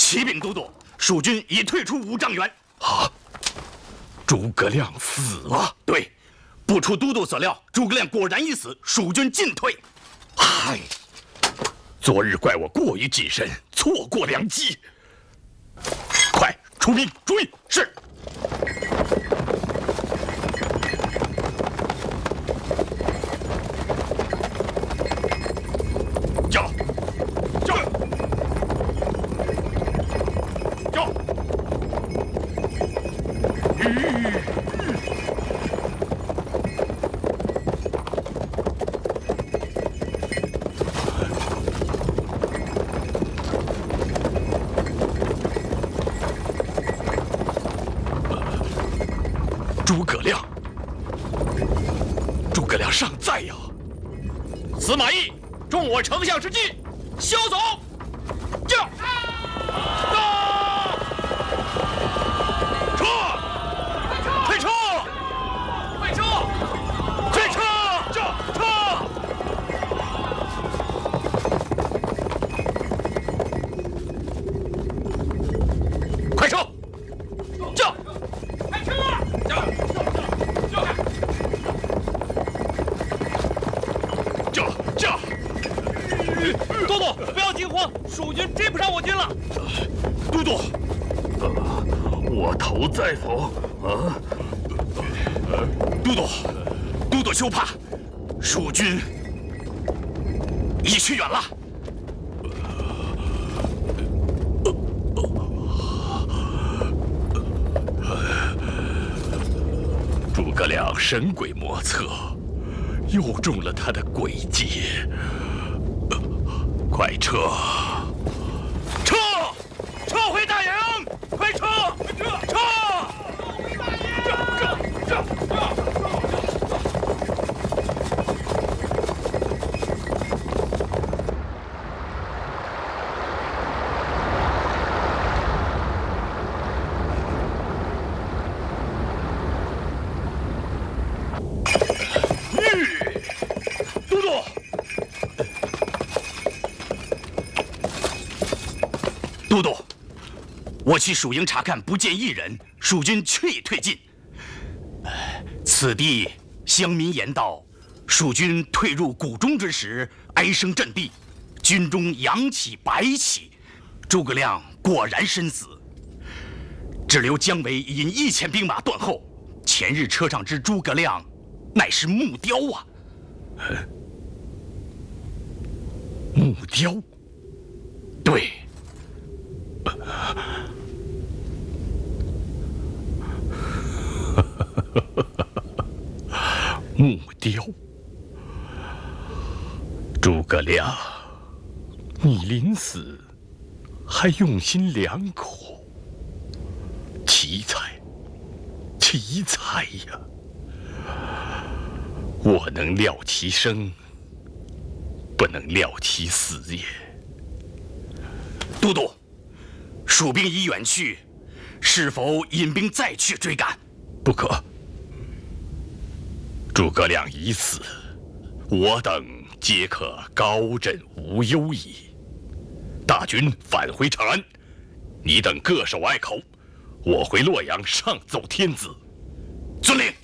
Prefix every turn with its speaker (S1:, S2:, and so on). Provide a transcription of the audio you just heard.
S1: 启禀都督，蜀军已退出5丈原。
S2: 啊！诸葛亮死了。
S1: 对，不出都督所料，诸葛亮果然已死，蜀军进退。
S2: 唉，昨日怪我过于谨慎，错过良机。快出兵！注意！
S1: 是。
S2: 叫！叫！叫！诸葛亮尚在呀！
S3: 司马懿，中我丞相之计，休走！驾！
S2: 撤！退车！
S3: 快撤！
S2: 退车！撤！快撤！
S3: 驾！快撤！驾！
S2: 驾！
S3: 都督，不要惊慌，蜀军追不上我军了。
S2: 都督，我头在否？啊！
S1: 都督休怕，蜀军已去远了。
S2: 诸葛亮神鬼莫测，又中了他的诡计。快撤！撤！撤回大营！快撤！撤！都督，
S1: 都督，我去蜀营查看，不见一人，蜀军却已退进。此地乡民言道，蜀军退入谷中之时，哀声震地，军中扬起白旗，诸葛亮果然身死。只留姜维引1000兵马断后。前日车上之诸葛亮，乃是木雕啊！
S2: 木雕？
S1: 对。
S2: 木雕。诸葛亮，你临死还用心良苦，奇才，奇才呀！我能料其生，不能料其死也。
S1: 都督，蜀兵已远去，是否引兵再去追赶？
S2: 不可。诸葛亮已死，我等皆可高枕无忧矣。大军返回长安，你等各守隘口，我回洛阳上奏天子。
S1: 遵令。